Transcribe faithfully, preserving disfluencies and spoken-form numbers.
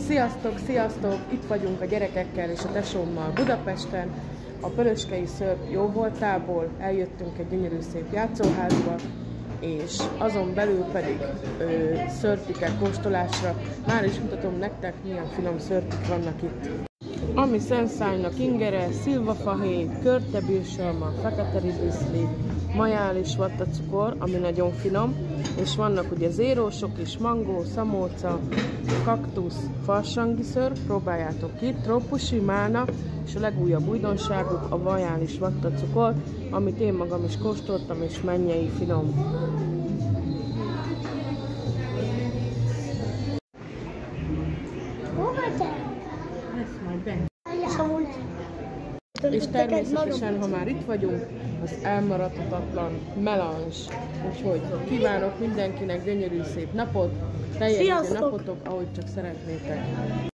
Sziasztok, sziasztok! Itt vagyunk a gyerekekkel és a tesómmal Budapesten. A Pölöskei Szörp jóvoltából eljöttünk egy gyönyörű szép játszóházba, és azon belül pedig ö, szörpike kóstolásra. Már is mutatom nektek, milyen finom szörpik vannak itt. Ami szenszájnak ingere, szilvafahéj, körtebírsalma, fekete rizliszli, majális vattacukor, ami nagyon finom, és vannak ugye zérósok is, mangó, szamóca, kaktusz, farsangi szörp, próbáljátok ki, trópusi, mána, és a legújabb újdonságuk a majális vattacukor, amit én magam is kóstoltam, és mennyei finom. És természetesen, ha már itt vagyunk, az elmaradhatatlan melange. Úgyhogy kívánok mindenkinek gyönyörű szép napot, teljes napotok, ahogy csak szeretnétek.